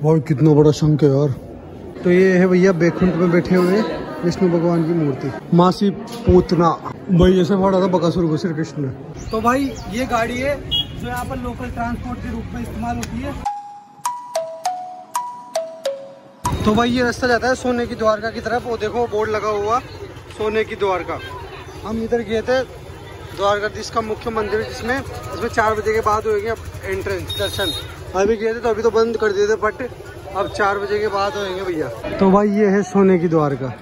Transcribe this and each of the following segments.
और कितना बड़ा शंख है यार। तो ये है भैया बैकुंठ में बैठे हुए विष्णु भगवान की मूर्ति, मासी पूतना। भाई ऐसे पड़ा था बकासुर को श्री कृष्ण ने। तो भाई ये गाड़ी है जो यहाँ पर लोकल ट्रांसपोर्ट के रूप में इस्तेमाल होती है। तो भाई ये रास्ता जाता है सोने की द्वारका की तरफ। वो देखो बोर्ड लगा हुआ सोने की द्वारका। हम इधर गए थे द्वारकाधीश का मुख्य मंदिर, जिसमें 4 बजे के बाद होंगे एंट्रेंस दर्शन। अभी गए थे तो अभी तो बंद कर दिए थे, बट अब 4 बजे के बाद होंगे भैया। तो भाई ये है सोने की द्वारका।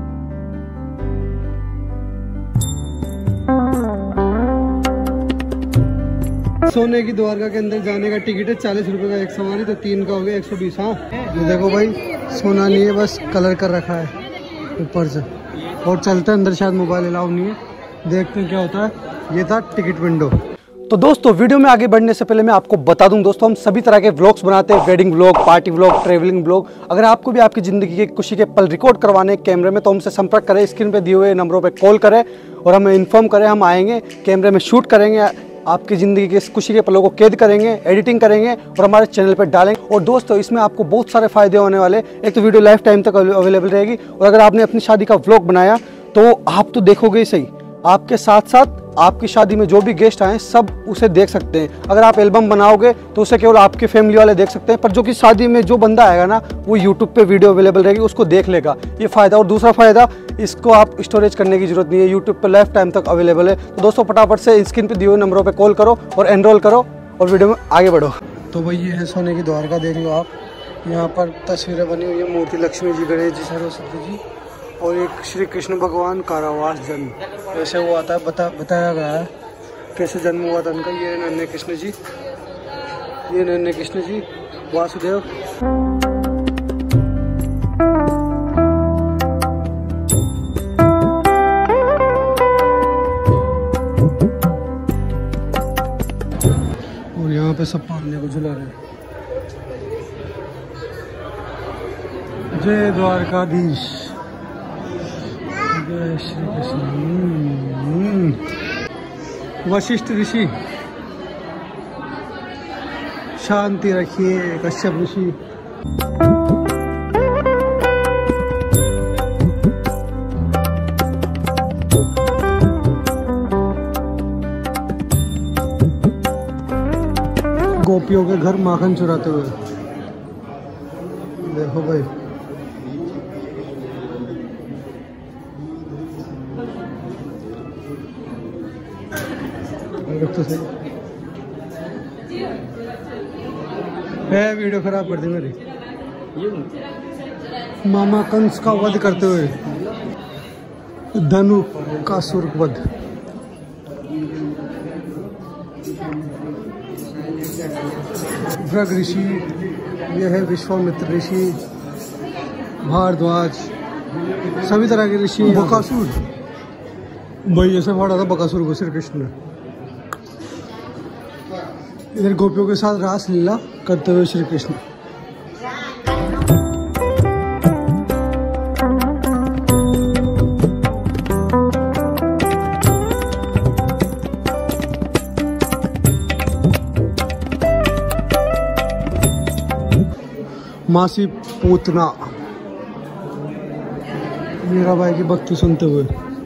सोने की द्वारका के अंदर जाने का टिकट है 40 रुपए का एक सवारी, तो 3 का हो गया 120। हाँ ये देखो भाई सोना नहीं है, बस कलर कर रखा है ऊपर से। और चलते अंदर शायद मोबाइल अलाउ नहीं है, देखते हैं क्या होता है। ये था टिकट विंडो। तो दोस्तों वीडियो में आगे बढ़ने से पहले मैं आपको बता दूं दोस्तों, हम सभी तरह के व्लॉग्स बनाते हैं, wedding vlog, party vlog, travelling vlog. अगर आपको भी आपकी ज़िंदगी के खुशी के पल रिकॉर्ड करवाने कैमरे में, तो हमसे संपर्क करें, स्क्रीन पे दिए हुए नंबरों पे कॉल करें और हमें इन्फॉर्म करें। हम आएंगे, कैमरे में शूट करेंगे, आपकी ज़िंदगी के खुशी के पलों को कैद करेंगे, एडिटिंग करेंगे और हमारे चैनल पर डालेंगे। और दोस्तों इसमें आपको बहुत सारे फायदे होने वाले। एक तो वीडियो लाइफ टाइम तक अवेलेबल रहेगी, और अगर आपने अपनी शादी का व्लॉग बनाया तो आप तो देखोगे ही सही, आपके साथ साथ आपकी शादी में जो भी गेस्ट आए सब उसे देख सकते हैं। अगर आप एल्बम बनाओगे तो उसे केवल आपके फैमिली वाले देख सकते हैं, पर जो कि शादी में जो बंदा आएगा ना, वो यूट्यूब पे वीडियो अवेलेबल रहेगी, उसको देख लेगा। ये फ़ायदा। और दूसरा फ़ायदा, इसको आप स्टोरेज करने की जरूरत नहीं है, यूट्यूब पे लाइफ टाइम तक अवेलेबल है। तो दोस्तों फटाफट से स्क्रीन पे दिए हुए नंबरों पर कॉल करो और एनरोल करो और वीडियो में आगे बढ़ो। तो भाई ये है सोने की द्वारका, देख लो आप। यहाँ पर तस्वीरें बनी हुई है, मूर्ति लक्ष्मी जी, गणेश जी, सरस्वती जी और एक श्री कृष्ण भगवान कारावास जन्म। वैसे वो आता है बताया गया है कैसे जन्म हुआ था उनका। ये नन्हे कृष्ण जी, ये नन्हे कृष्ण जी, वासुदेव। और यहाँ पे सब पालने को झुला रहे हैं। जय द्वारकाधीश, जय श्री कृष्ण। वशिष्ठ ऋषि शांति रखिए, कश्यप ऋषि। गोपियों के घर माखन चुराते हुए देखो भाई। तो सही है, वीडियो खराब कर दी मेरी। मामा कंस का वध करते हुए, धनु का सुर वध। भृग ऋषि, यह है विश्वामित्र ऋषि, भारद्वाज, सभी तरह के ऋषि। बकासुर, भाई ऐसे पड़ा था बकासुर को श्री कृष्ण ने। इधर गोपियों के साथ रास लीला करते हुए श्री कृष्ण। मासी पूतना, मीराबाई की भक्ति सुनते हुए।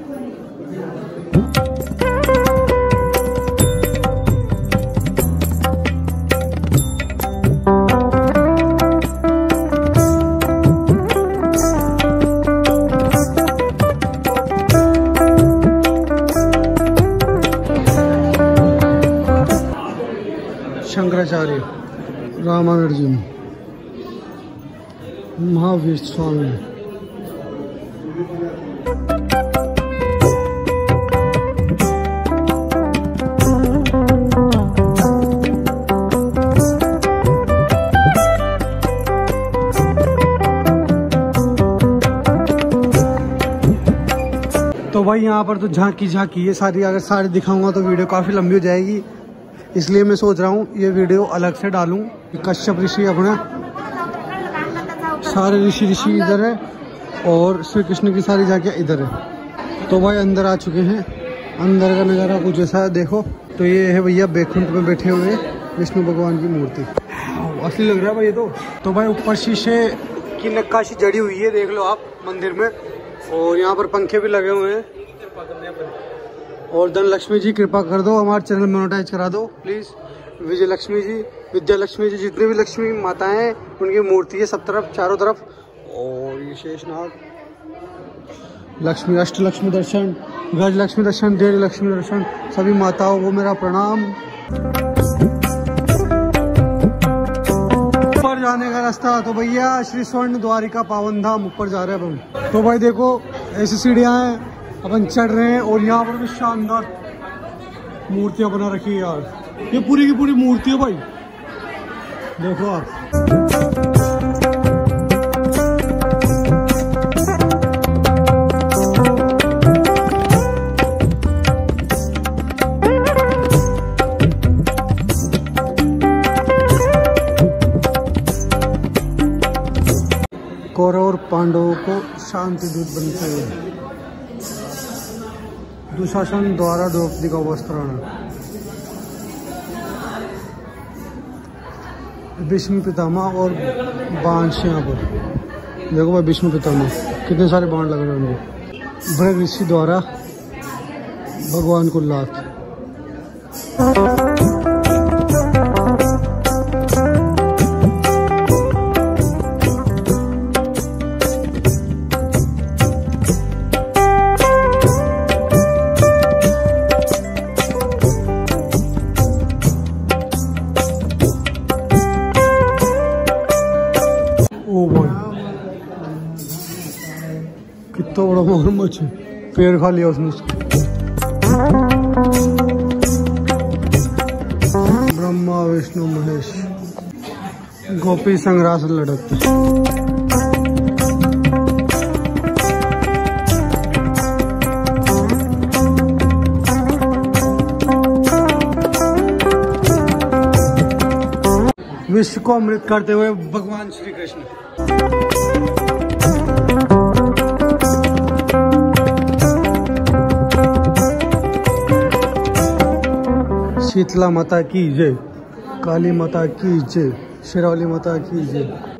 शंकराचार्य, रामानुजन, महावीर स्वामी। तो भाई यहाँ पर तो झांकी है सारी। अगर सारी दिखाऊंगा तो वीडियो काफ़ी लंबी हो जाएगी, इसलिए मैं सोच रहा हूँ ये वीडियो अलग से डालूं। कश्यप ऋषि अपना, सारे ऋषि इधर है और श्री कृष्ण की सारी झांकियाँ इधर है। तो भाई अंदर आ चुके हैं, अंदर का नज़ारा कुछ ऐसा है देखो। तो ये है भैया बैकुंठ में बैठे हुए विष्णु भगवान की मूर्ति। असली लग रहा है भाई ये तो भाई ऊपर शीशे की नक्काशी जड़ी हुई है, देख लो आप मंदिर में। और यहाँ पर पंखे भी लगे हुए हैं। और धन लक्ष्मी जी कृपा कर दो, हमारे चैनल मोनेटाइज करा दो प्लीज। विजय लक्ष्मी जी, विद्या लक्ष्मी जी, जितने भी लक्ष्मी माताएं हैं उनकी मूर्ति है सब तरफ, चारों तरफ। और ये शेषनाग, लक्ष्मी, अष्ट लक्ष्मी दर्शन, गज लक्ष्मी दर्शन, देव लक्ष्मी दर्शन, सभी माताओं को मेरा प्रणाम। ऊपर जाने का रास्ता तो भैया श्री स्वर्ण द्वारिका पावन धाम ऊपर जा रहे हैं हम। तो भाई देखो ऐसी सीढ़ियां हैं, अपन चढ़ रहे हैं। और यहाँ पर भी शानदार मूर्तियां बना रखी है यार, ये पूरी की पूरी मूर्ति है भाई, देखो आप। कौरव और पांडवों को शांति दूत बनते हुए, दुशासन द्वारा द्रौपदी का वस्त्राण, भीष्म पितामह और बाण से यहाँ पर देखो भाई, भीष्म पितामह कितने सारे बाण लग रहे हैं उनको। भृग ऋषि द्वारा भगवान को लात। कितना बड़ा मगरमच्छ है, पैर खा लिया उसने उसका। ब्रह्मा विष्णु महेश गोपी संग्रास लड़कते। विश्व को अमृत करते हुए भगवान श्री कृष्ण। शीतला माता की जय, काली माता की जय, शेरावाली माता की जय।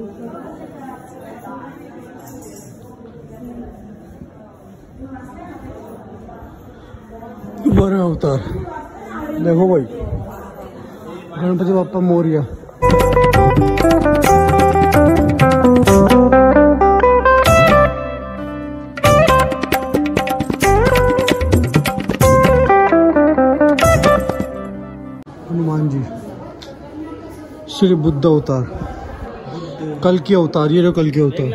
बड़ा अवतार देखो भाई, गणपति बाप्पा मोरिया। हनुमान जी, श्री बुद्ध अवतार, कल की अवतार, ये जो कल की अवतार।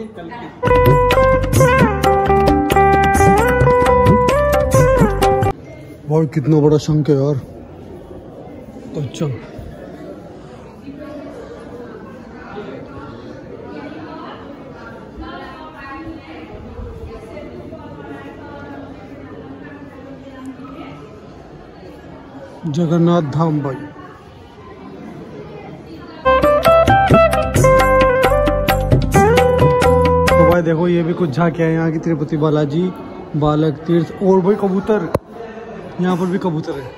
भाई कितना बड़ा शंख है यार। अच्छा जगन्नाथ धाम भाई। तो भाई देखो ये भी कुछ झांकियां है यहाँ की, तिरुपति बालाजी, बालक तीर्थ। और भाई कबूतर, यहाँ पर भी कबूतर है।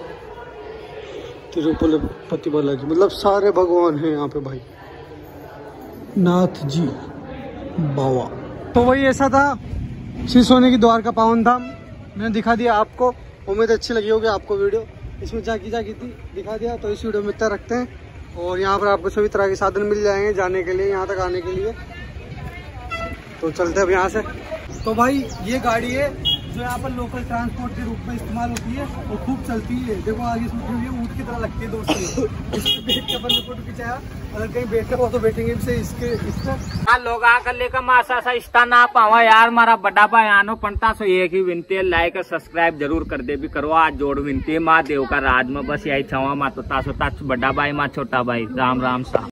तिरुपति बालाजी मतलब सारे भगवान हैं यहाँ पे भाई, नाथ जी बाबा। तो वही ऐसा था श्री सोने की द्वार का पावन धाम, मैंने दिखा दिया आपको। उम्मीद अच्छी लगी होगी आपको वीडियो। इसमें झांकी थी दिखा दिया। तो इस वीडियो में इतना रखते हैं। और यहाँ पर आपको सभी तरह के साधन मिल जाएंगे जाने के लिए, यहाँ तक आने के लिए। तो चलते हैं अब यहाँ से। तो भाई ये गाड़ी है जो यहाँ पर लोकल ट्रांसपोर्ट के रूप में इस्तेमाल होती है और खूब चलती है। देखो आगे इसमें ऊँट की तरह लगती है दोस्तों। इसमें बैठ के अपन ने फोटो खिंचाया। अगर कहीं बैठना हो तो बैठेंगे भी सही। इसका लोग आकर लेकर मासा सा इस्ता ना पावा यार, मारा बड़ा भाई आनो पंटा सो एक ही विनती है, लाइक और सब्सक्राइब जरूर कर दे भी करो। आज जोड़ विनती है माँ देव का राज में, बस यही छवा माँ तो तासो ताच बड़ा भाई माँ छोटा भाई। राम राम सा।